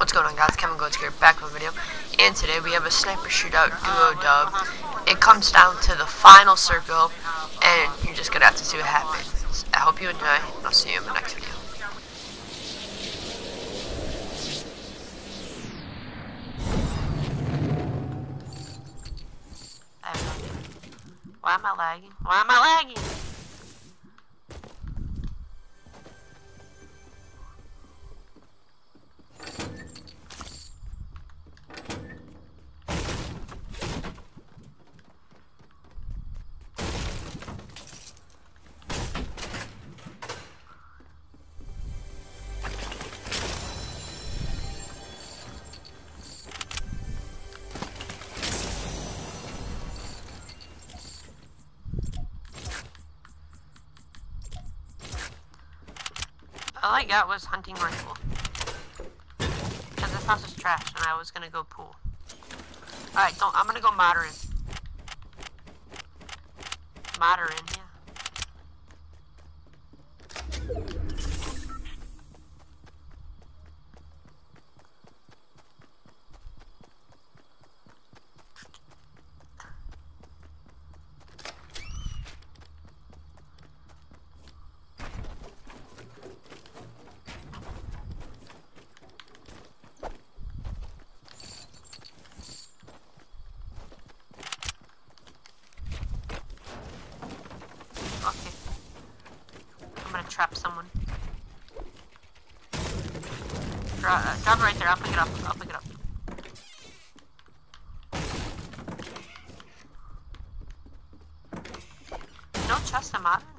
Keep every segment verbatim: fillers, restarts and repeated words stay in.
What's going on, guys? Kevin Goats here, back with a video, and today we have a sniper shootout duo dub. It comes down to the final circle, and you're just gonna have to see what happens. I hope you enjoy, and I'll see you in the next video. I have no idea. Why am I lagging? Why am I lagging? All I got was hunting rifle. Because this house is trash and I was gonna go pool. Alright, don't I'm gonna go modern. Modern, yeah. Trap someone. Drop, uh, drop it right there. I'll pick it up. I'll pick it up. No chest in modern?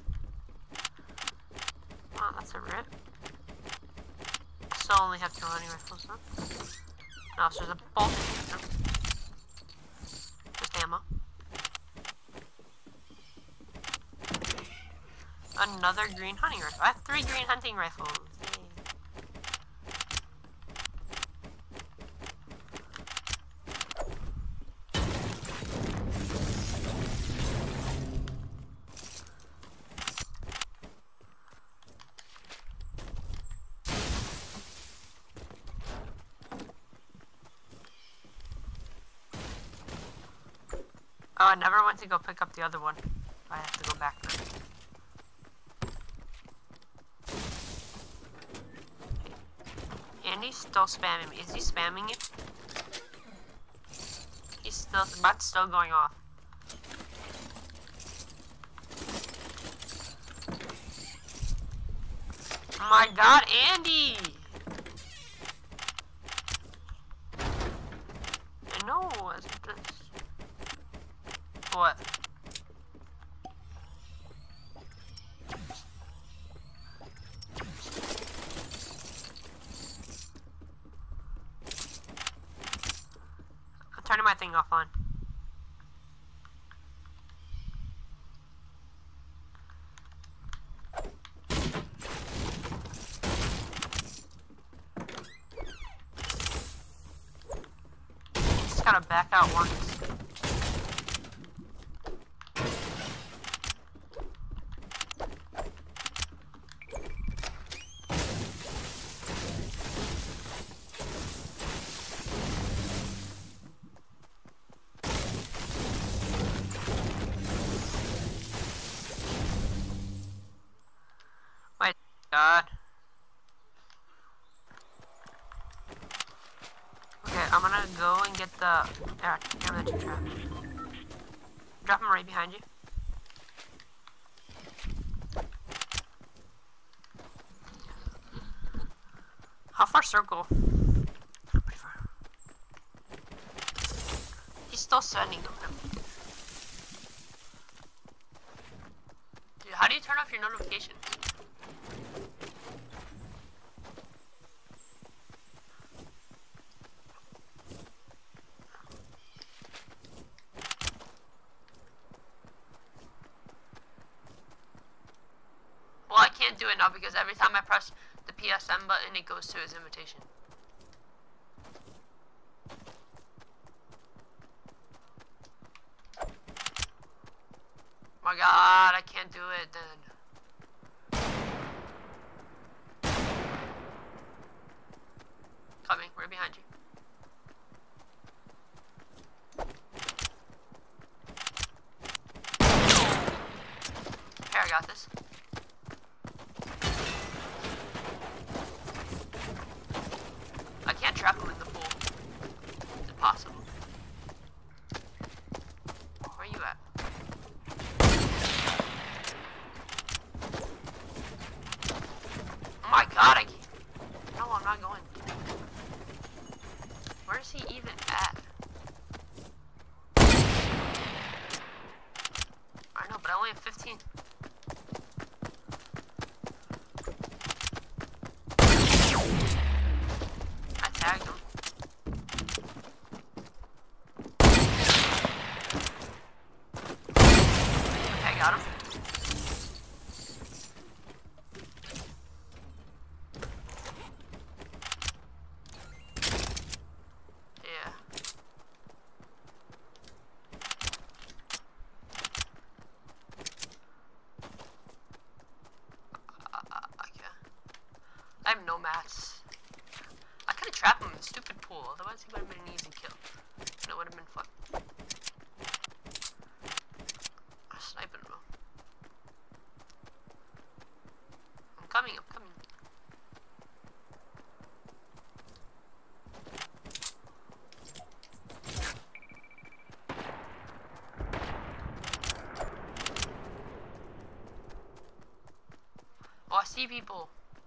Oh, that's a rip. I still only have two hunting rifles, huh? No, so there's a bolt in here. Just ammo. Another green hunting rifle. I have three green hunting rifles. Yay. Oh, I never went to go pick up the other one. I have to go back now. He's still spamming me. Is he spamming it? He's still, the but's still going off. Oh my god, Andy! I know, it's just... What? Turning my thing offline. Just gotta back out once. God. Okay, I'm gonna go and get the. Yeah, damn the two traps. Drop them right behind you. How far circle? Pretty far. He's still sending them. Dude, how do you turn off your notifications? Well, I can't do it now because every time I press the P S M button, it goes to his invitation. My god, I can't do it then. coming. We're behind you. Here, I got this. I can't trap him in the pool. It's impossible. Where are you at? Oh my god, I can't. No, I'm not going. Where is he even at? I know, but I only have fifteen. I tagged him. Okay, got him. Yeah. I have no mats. I could have trapped him in the stupid pool, otherwise he would have been an easy kill. And it would have been fun. I'm sniping him. I'm coming, I'm coming. Oh, I see people.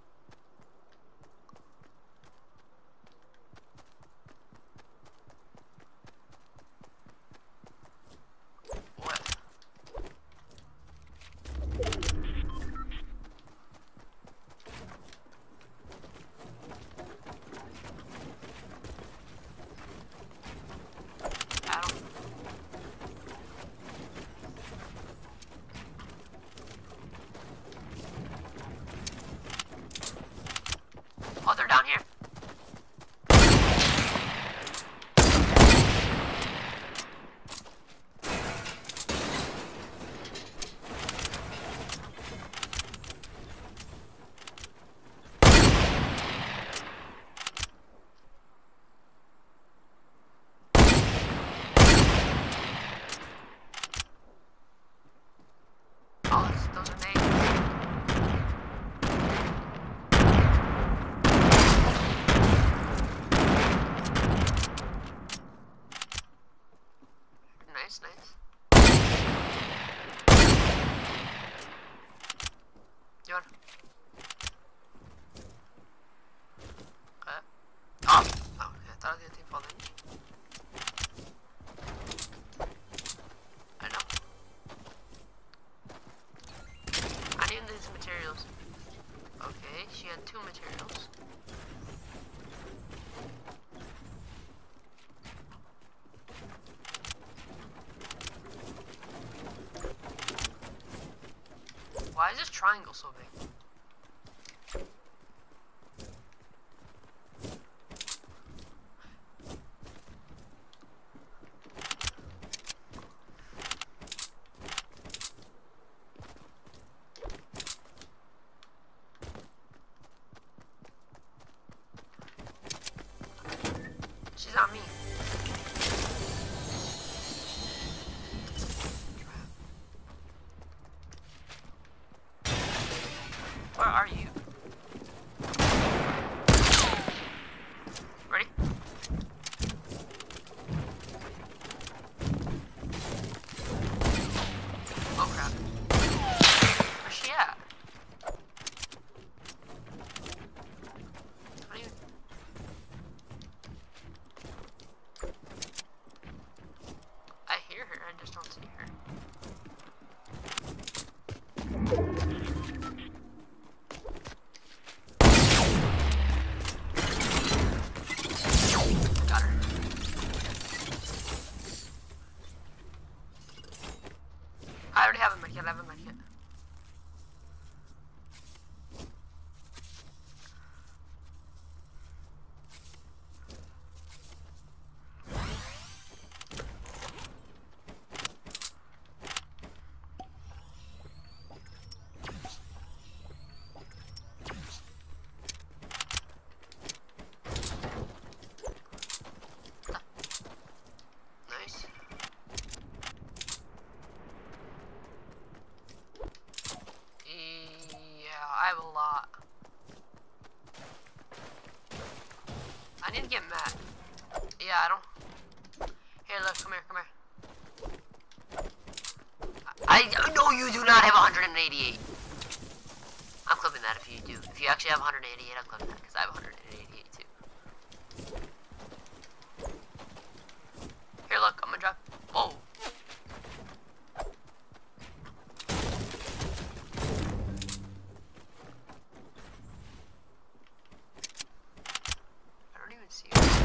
Oh, they're down here. Oh, those are nades. Nice, nice. You want? Okay. Oh! Oh, okay. I thought I was gonna take fall damage. I know. I need these materials. Okay, she had two materials. Why is this triangle so big? She's on me. Where are you? Ready? Oh crap. Where's she at? I don't even... I need to get mad. Yeah, I don't. Here, look, come here, come here. I, I know you do not have one hundred eighty-eight. I'm clipping that if you do. If you actually have one hundred eighty-eight, I'm clipping that because I have one hundred eighty-eight too. Here, look, I'm gonna drop. Whoa. I don't even see you.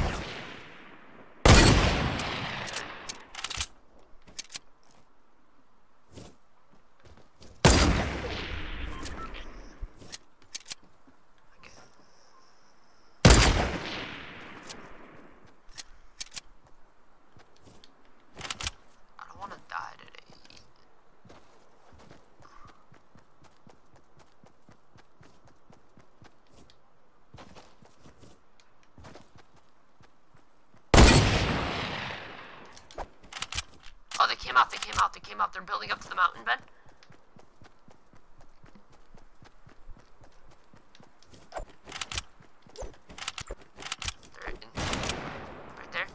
Oh, they came out, they came out, they came out. They're building up to the mountain, Ben. They're in, right there.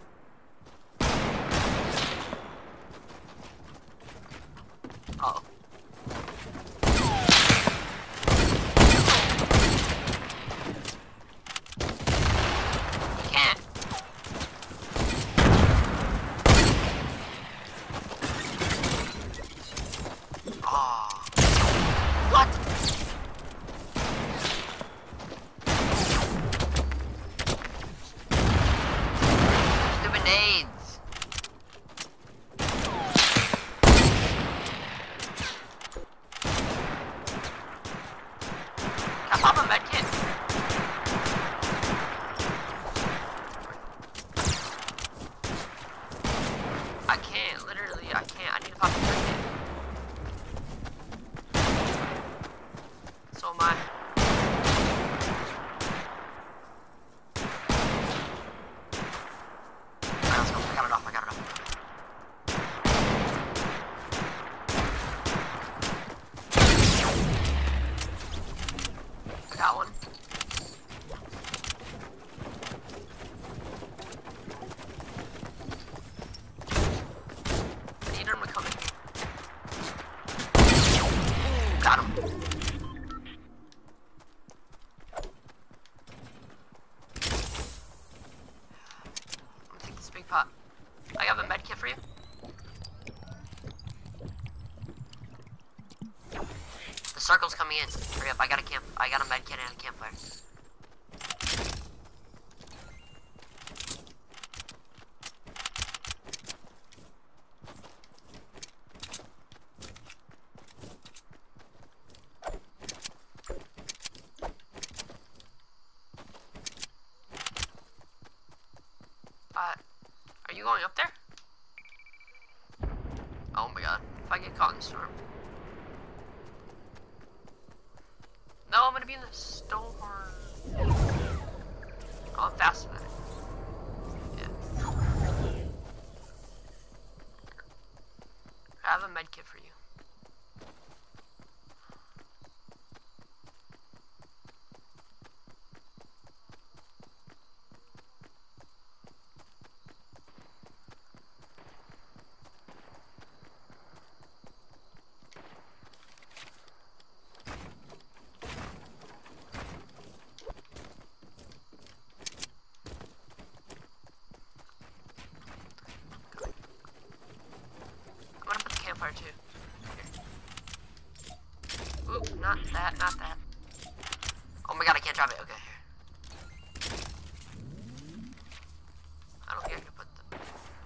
Uh oh. Pop a medkit. I can't, literally, I can't. I need to pop a medkit. So am I. Alright, let's go. I got it off, I got it off. Got one. I need him to come in here. Ooh, got him. I'm gonna take this big pot. I have a med kit for you. The circle's coming in. Hurry up, I got a camp. I got a med kit and a campfire. Uh, are you going up there? Oh my god, if I get caught in the storm. No, I'm gonna be in the storm. Oh, I'm faster than it. Yeah. I have a med kit for you. Campfire too. Here. Oop, not that, not that. Oh my god, I can't drop it. Okay, here. I don't think I can put the...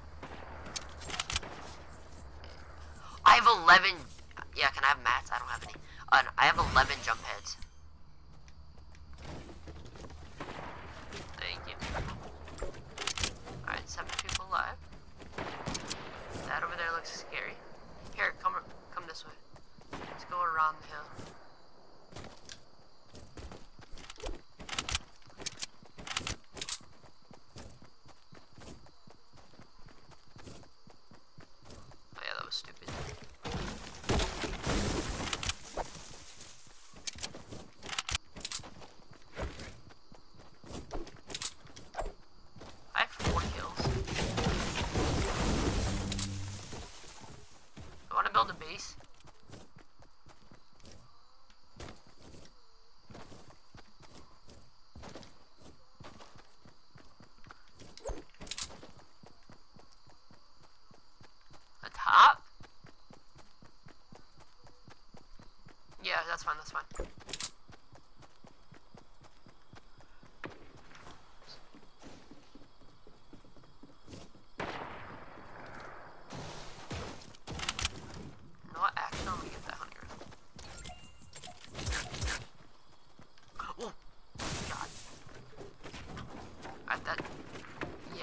I have eleven... Yeah, can I have mats? I don't have any. Uh, no, I have eleven jump heads. Thank you. Alright, seven people alive. That over there looks scary. Here, come come this way. Let's go around the hill. Oh yeah, that was stupid.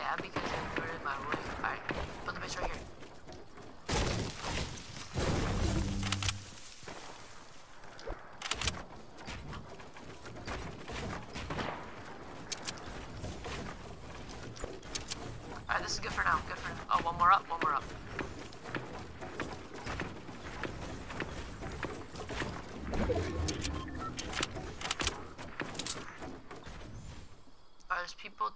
Yeah, because you threw it in my way. Alright, put the base right here. Alright, this is good for now. Good for now. Oh, one more up, one more up. Alright, there's people.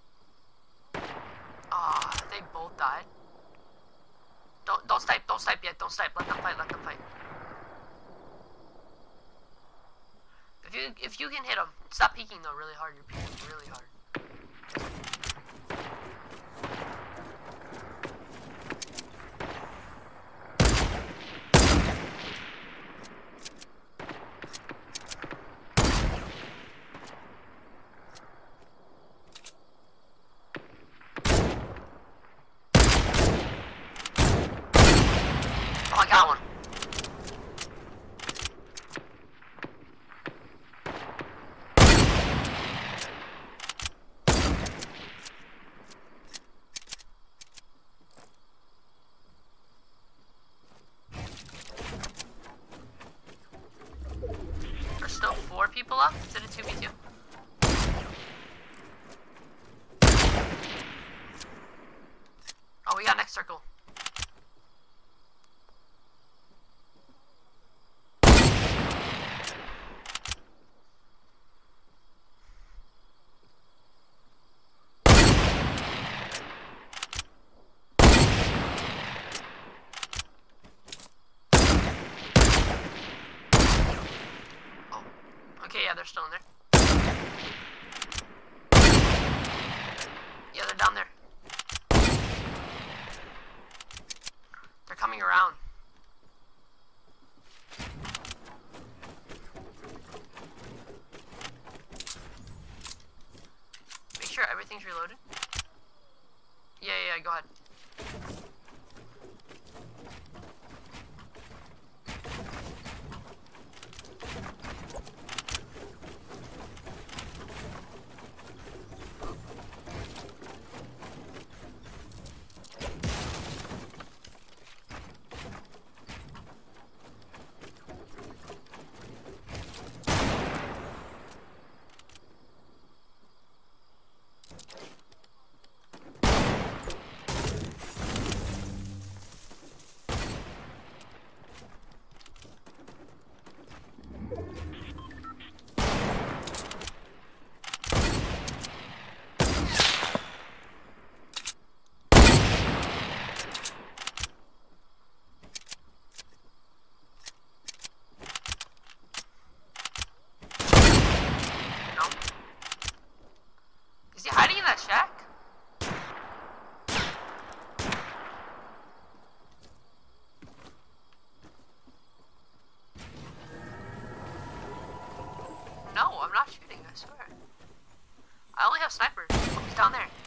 Ah, oh, they both died. Don't don't snipe, don't snipe yet, don't snipe. Let them fight, let them fight. If you if you can hit them, stop peeking though really hard. You're peeking really hard. Oh, I got one. There's still four people left. Is it a two v two? Oh, we got next circle. Okay, yeah, they're still in there. Yeah, they're down there. They're coming around. Make sure everything's reloaded. Yeah, yeah, yeah, go ahead. Hiding in that shack? No, I'm not shooting, I swear. I only have snipers. Oh, he's down there.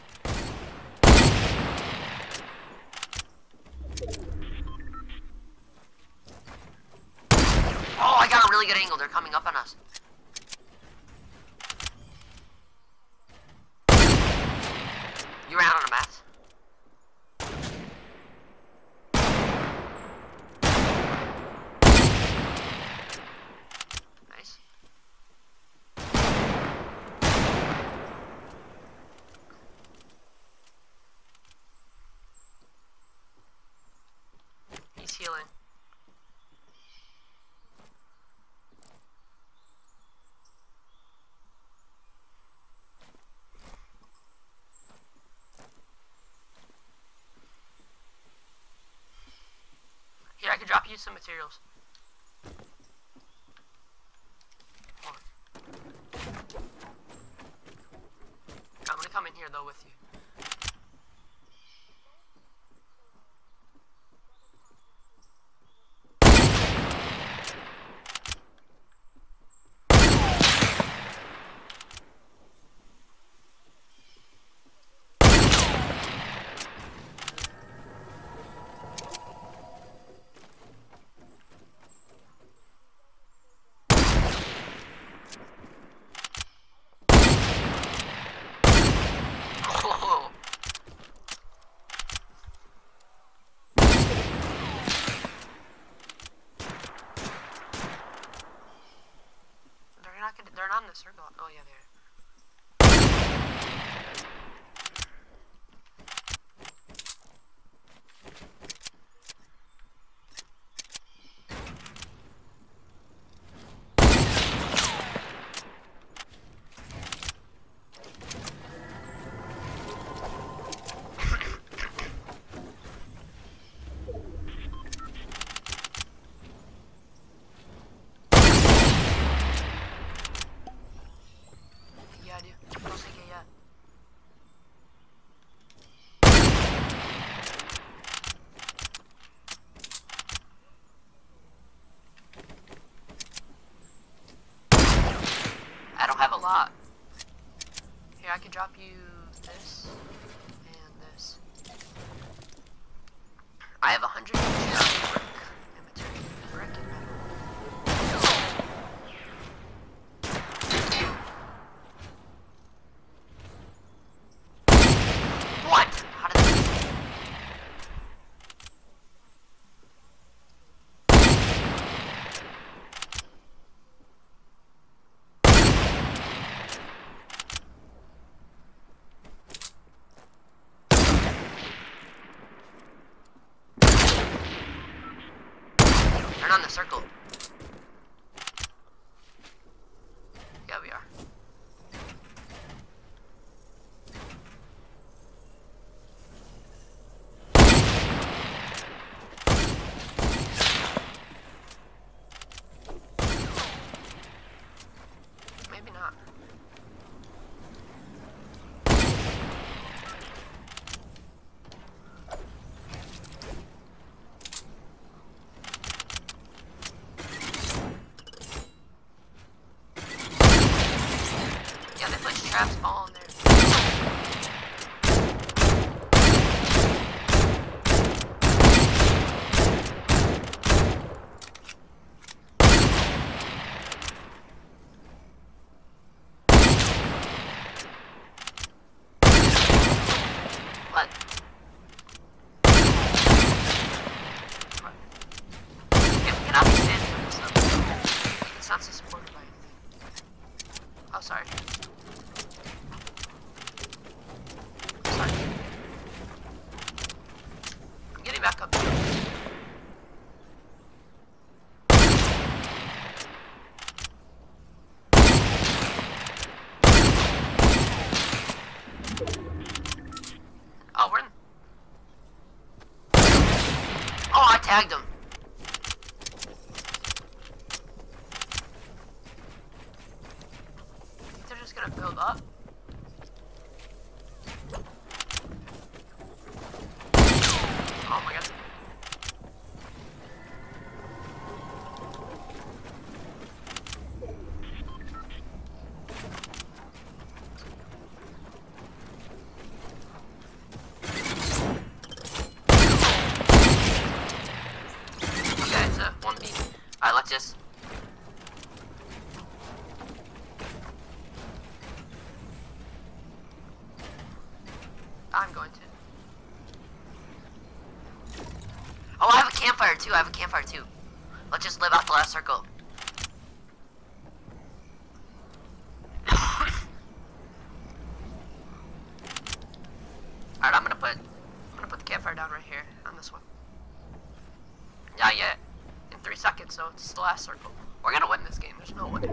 Oh, I got a really good angle. They're coming up on us. You ran out of mats? Nice. He's healing. Here, I could drop you some materials. Hold on. I'm gonna come in here though with you. I have a hundred brick inventory. Brick and metal. What? How did that? Turn on the circle. Yeah, we are. Maybe not. Yeah, they put traps all in there. What? What? Get, get off the stand for this stuff. It's not so supported by anything. Oh, sorry. Sorry. I'm getting back up. Oh, we're in. Oh, I tagged him. Think they're just gonna build up? Oh my god. Okay, it's a one B. Alright, let's just. I'm going to. Oh, I have a campfire too. I have a campfire too. Let's just live out the last circle. Alright, I'm gonna put I'm gonna put the campfire down right here on this one. Not yet. In three seconds, so it's the last circle. We're gonna win this game. There's no winning.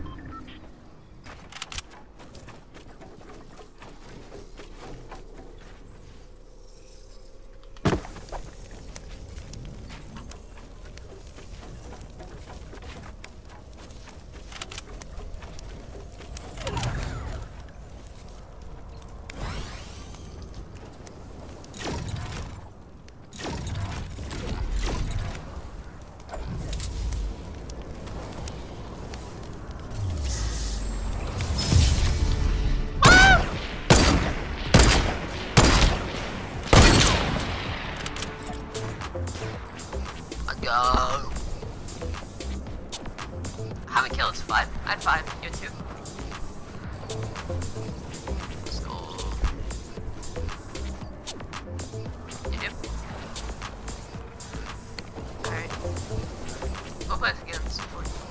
Let's go. How many kills? Five? I had five. You had two. Let's go. You do? Alright. We'll play this again.